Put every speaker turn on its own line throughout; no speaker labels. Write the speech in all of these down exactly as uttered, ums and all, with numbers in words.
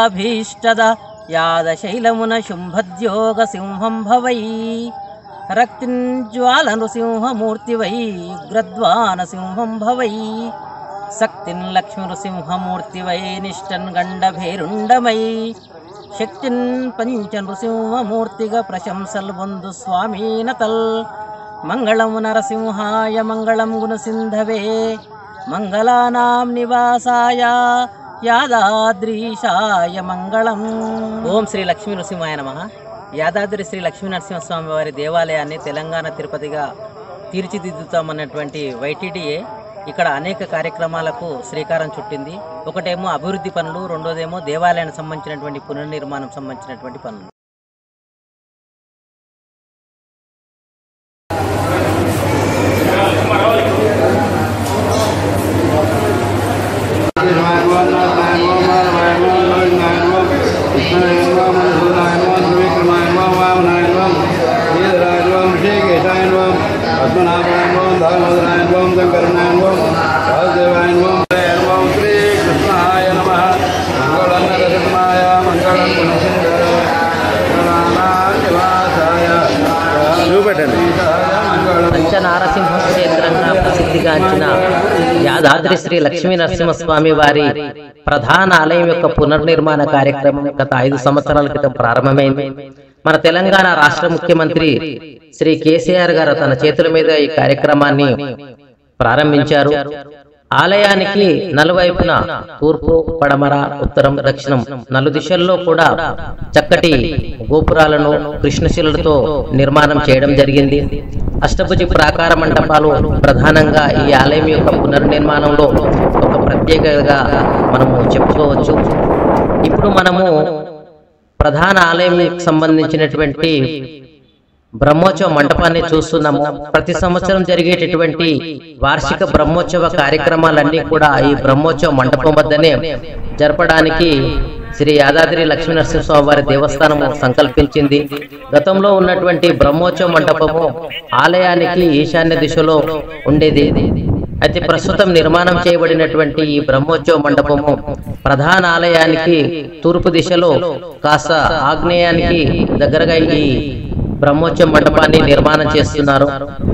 సర్వాభీష్టద యాదశైలమున శుంభద్యోగ సింహం భవై రక్తింజ్వాల నృసింహమూర్తివై ఉగ్రద్వాన సింహం భవై శక్తిన్ లక్ష్మి నృసింహమూర్తివై నిష్టన్ గండభేరుండమై శక్తిన్ పంచ నృసింహమూర్తిగా ప్రశంసల్ బంధు స్వామీనతల్ మంగళం నరసింహాయ మంగళం గుణసింధవే మంగళానాం నివాసాయ యాదాద్రీశాయ మంగళం. ఓం శ్రీ లక్ష్మీ నృసింహాయ నమః. యాదాద్రి శ్రీ లక్ష్మీ నరసింహస్వామి వారి దేవాలయాన్ని తెలంగాణ తిరుపతిగా తీర్చిదిద్దుతామన్నటువంటి వైటీడీఏ ఇక్కడ అనేక కార్యక్రమాలకు శ్రీకారం చుట్టింది. ఒకటేమో అభివృద్ధి పనులు, రెండోదేమో దేవాలయానికి సంబంధించినటువంటి పునర్నిర్మాణం సంబంధించినటువంటి పనులు. పంచనారసింహ క్షేత్రంగా ప్రసిద్ధిగాంచిన యాదాద్రి శ్రీ లక్ష్మీ నరసింహస్వామి వారి ప్రధాన ఆలయం యొక్క పునర్నిర్మాణ కార్యక్రమం గత ఐదు సంవత్సరాల క్రితం ప్రారంభమైంది. మన తెలంగాణ రాష్ట్ర ముఖ్యమంత్రి శ్రీ కేసీఆర్ గారు తన చేతుల మీద ఈ కార్యక్రమాన్ని ప్రారంభించారు. ఆలయానికి నలువైపున తూర్పు, పడమర, ఉత్తరం, దక్షిణం నలు దిశల్లో కూడా చక్కటి గోపురాలను కృష్ణశిలలతో నిర్మాణం చేయడం జరిగింది. అష్టభుజి ప్రాకార మండపాలు ప్రధానంగా ఈ ఆలయం యొక్క పునర్నిర్మాణంలో ఒక ప్రత్యేకతగా మనము చెప్పుకోవచ్చు. ఇప్పుడు మనము ప్రధాన ఆలయానికి సంబంధించినటువంటి బ్రహ్మోత్సవ మండపాన్ని చూస్తున్నాము. ప్రతి సంవత్సరం జరిగేటటువంటి వార్షిక బ్రహ్మోత్సవ కార్యక్రమాలన్నీ కూడా ఈ బ్రహ్మోత్సవ మండపం వద్దనే జరపడానికి శ్రీ యాదాద్రి లక్ష్మీ నరసింహస్వామి వారి దేవస్థానము సంకల్పించింది. గతంలో ఉన్నటువంటి బ్రహ్మోత్సవ మండపము ఆలయానికి ఈశాన్య దిశలో ఉండేది. అయితే ప్రస్తుతం నిర్మాణం చేయబడినటువంటి ఈ బ్రహ్మోత్సవ మండపము ప్రధాన ఆలయానికి తూర్పు దిశలో కాస్త ఆగ్నేయానికి దగ్గరగా ఈ బ్రహ్మోత్సవ మండపాన్ని నిర్మాణం చేస్తున్నారు.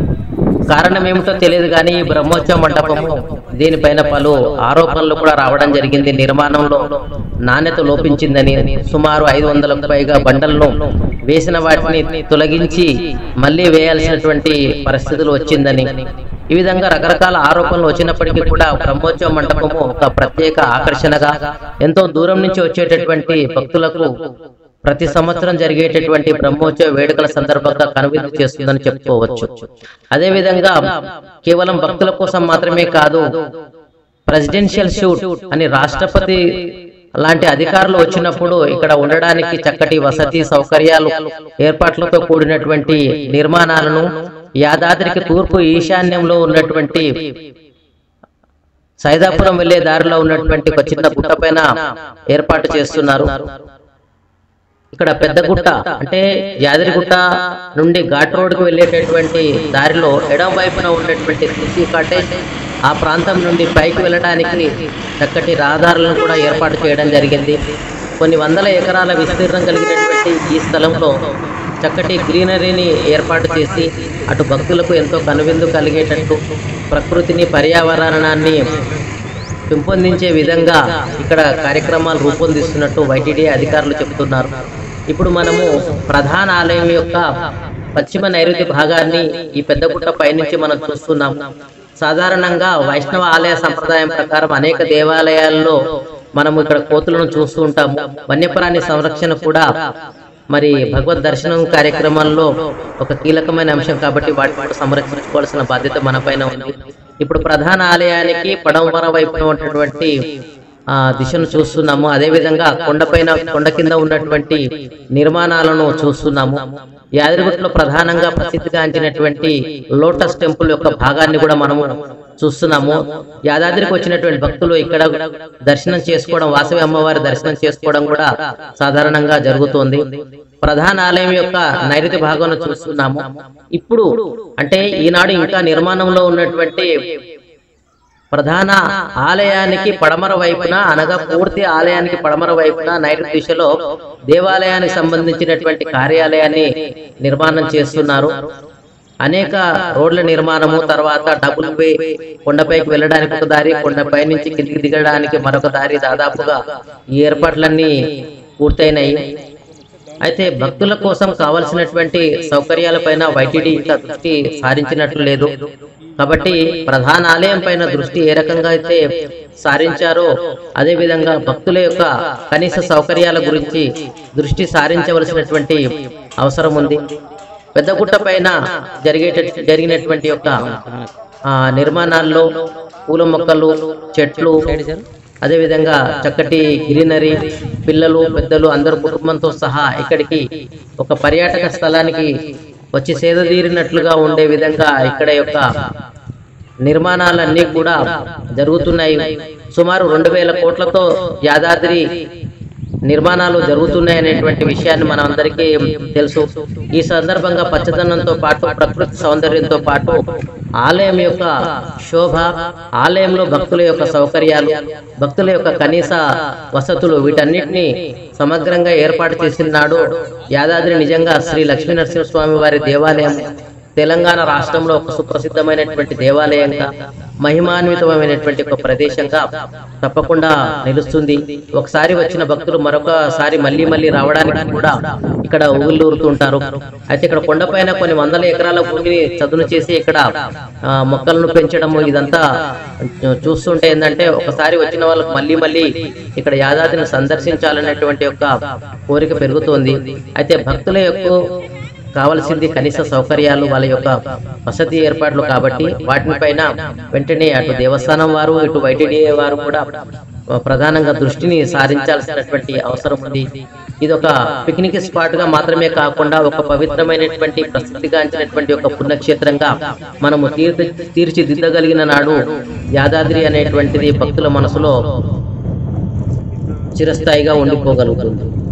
కారణం ఏమిటో తెలియదు కానీ ఈ బ్రహ్మోత్సవ మండపము దీనిపైన పలు ఆరోపణలు కూడా రావడం జరిగింది. నిర్మాణంలో నాణ్యత లోపించిందని, సుమారు ఐదు వందలకు పైగా బండలను వేసిన వాటిని తొలగించి మళ్లీ వేయాల్సినటువంటి పరిస్థితులు వచ్చిందని, ఈ విధంగా రకరకాల ఆరోపణలు వచ్చినప్పటికీ కూడా బ్రహ్మోత్సవ మండపము ఒక ప్రత్యేక ఆకర్షణగా ఎంతో దూరం నుంచి వచ్చేటటువంటి భక్తులకు ప్రతి సంవత్సరం జరిగేటటువంటి బ్రహ్మోత్సవ వేడుకల సందర్భంగా కనువిందు చేస్తుందని చెప్పుకోవచ్చు. అదే విధంగా కేవలం భక్తుల కోసం మాత్రమే కాదు, ప్రెసిడెన్షియల్ షూట్ అని రాష్ట్రపతి లాంటి అధికారులు వచ్చినప్పుడు ఇక్కడ ఉండడానికి చక్కటి వసతి సౌకర్యాలు ఏర్పాట్లతో కూడినటువంటి నిర్మాణాలను యాదాద్రికి తూర్పు ఈశాన్యంలో ఉన్నటువంటి సైదాపురం వెళ్లే దారిలో ఉన్నటువంటి ఒక చిన్న గుట్ట పైన ఏర్పాటు చేస్తున్నారు. ఇక్కడ పెద్ద గుట్ట అంటే యాదగిరిగుట్ట నుండి ఘాట్ రోడ్ కు వెళ్ళేటటువంటి దారిలో ఎడం వైపున ఉన్నటువంటి తులసి కాటేజ్, ఆ ప్రాంతం నుండి పైకి వెళ్ళడానికి చక్కటి రహదారులను కూడా ఏర్పాటు చేయడం జరిగింది. కొన్ని వందల ఎకరాల విస్తీర్ణం కలిగినటువంటి ఈ స్థలంలో చక్కటి గ్రీనరీని ఏర్పాటు చేసి అటు భక్తులకు ఎంతో కనువిందు కలిగేటట్టు ప్రకృతిని, పర్యావరణాన్ని పెంపొందించే విధంగా ఇక్కడ కార్యక్రమాలు రూపొందిస్తున్నట్టు వైటీడీ అధికారులు చెబుతున్నారు. ఇప్పుడు మనము ప్రధాన ఆలయం యొక్క పశ్చిమ నైరుతి భాగాన్ని ఈ పెద్దగుట్ట పైనుంచి మనం చూస్తున్నాము. సాధారణంగా వైష్ణవ ఆలయ సంప్రదాయం ప్రకారం అనేక దేవాలయాల్లో మనము ఇక్కడ కోతులను చూస్తూ ఉంటాము. వన్యప్రాణి సంరక్షణ కూడా మరి భగవద్ దర్శనం కార్యక్రమాల్లో ఒక కీలకమైన అంశం కాబట్టి వాటిని సంరక్షించుకోవాల్సిన బాధ్యత మన పైన ఉంది. ఇప్పుడు ప్రధాన ఆలయానికి పడమర వైపున ఉన్నటువంటి ఆ దిశను చూస్తున్నాము. అదే విధంగా కొండపైన కొండ కింద ఉన్నటువంటి నిర్మాణాలను చూస్తున్నాము. యాదగిరిగుట్టలో ప్రధానంగా ప్రసిద్ధిగాంచినటువంటి లోటస్ టెంపుల్ యొక్క భాగాన్ని కూడా మనము చూస్తున్నాము. యాదాద్రికి వచ్చినటువంటి భక్తులు ఇక్కడ దర్శనం చేసుకోవడం, వాసవి అమ్మవారి దర్శనం చేసుకోవడం కూడా సాధారణంగా జరుగుతోంది. ప్రధాన ఆలయం యొక్క నైరుతి భాగంలో చూస్తున్నాము. ఇప్పుడు అంటే ఈనాడు ఇంకా నిర్మాణంలో ఉన్నటువంటి ప్రధాన ఆలయానికి పడమర వైపున అనగా పూర్తి ఆలయానికి పడమర వైపున నైరుతి దిశలో దేవాలయానికి సంబంధించినటువంటి కార్యాలయాన్ని నిర్మాణం చేస్తున్నారు. అనేక రోడ్ల నిర్మాణము, తర్వాత డబుల్ వే, కొండపైకి వెళ్ళడానికి ఒక దారి, కొండపై నుంచి కిందికి దిగడానికి మరొక దారి, దాదాపుగా ఈ ఏర్పాట్లన్నీ పూర్తయినాయి. అయితే భక్తుల కోసం కావలసినటువంటి సౌకర్యాలపైన వైటీడీ ఇంకా దృష్టి సారించినట్లు లేదు. కాబట్టి ప్రధాన ఆలయం పైన దృష్టి ఏ రకంగా అయితే సారించారో అదే విధంగా భక్తుల యొక్క కనీస సౌకర్యాల గురించి దృష్టి సారించవలసినటువంటి అవసరం ఉంది. పెద్దగుట్ట పైన జరిగే జరిగినటువంటి యొక్క నిర్మాణాల్లో పూల మొక్కలు, చెట్లు, అదేవిధంగా చక్కటి గ్రీనరీ, పిల్లలు పెద్దలు అందరు కుటుంబంతో సహా ఇక్కడికి ఒక పర్యాటక స్థలానికి వచ్చి సేదతీరినట్లుగా ఉండే విధంగా ఇక్కడ యొక్క నిర్మాణాలన్నీ కూడా జరుగుతున్నాయి. సుమారు రెండు వేల కోట్లతో యాదాద్రి నిర్మాణాలు జరుగుతున్నాయనేటువంటి విషయాన్ని మనం అందరికీ తెలుసు. ఈ సందర్భంగా పచ్చదనంతో పాటు ప్రకృతి సౌందర్యంతో పాటు ఆలయం యొక్క శోభ, ఆలయంలో భక్తుల యొక్క సౌకర్యాలు, భక్తుల యొక్క కనీస వసతులు, వీటన్నిటిని సమగ్రంగా ఏర్పాటు చేసినాడు యాదాద్రి. నిజంగా శ్రీ లక్ష్మీ నరసింహస్వామి వారి దేవాలయం తెలంగాణ రాష్ట్రంలో ఒక సుప్రసిద్ధమైనటువంటి దేవాలయంగా, మహిమాన్వితమైనటువంటి ఒక ప్రదేశంగా తప్పకుండా నిలుస్తుంది. ఒకసారి వచ్చిన భక్తులు మరొకసారి మళ్ళీ మళ్ళీ రావడానికి కూడా ఇక్కడ ఊగులూరుతుంటారు. అయితే ఇక్కడ కొండపైన కొన్ని వందల ఎకరాల భూమిని చదును చేసి ఇక్కడ మొక్కలను పెంచడము, ఇదంతా చూస్తుంటే ఏంటంటే ఒకసారి వచ్చిన వాళ్ళకు మళ్ళీ మళ్ళీ ఇక్కడ యాదాద్రిని సందర్శించాలనేటువంటి యొక్క కోరిక పెరుగుతోంది. అయితే భక్తుల యొక్క కావలసింది కనీస సౌకర్యాలు, వాళ్ళ యొక్క వసతి ఏర్పాట్లు. కాబట్టి వాటిని పైన వెంటనే అటు దేవస్థానం వారు, ఇటు వైటీడీ వారు కూడా ప్రధానంగా దృష్టిని సారించాల్సినటువంటి అవసరం ఉంది. ఇది ఒక పిక్నిక్ స్పాట్ గా మాత్రమే కాకుండా ఒక పవిత్రమైనటువంటి ప్రసిద్ధిగాంచినటువంటి ఒక పుణ్యక్షేత్రంగా మనము తీర్చి తీర్చిదిద్దగలిగిన నాడు యాదాద్రి అనేటువంటిది భక్తుల మనసులో చిరస్థాయిగా ఉండిపోగలుగుతుంది.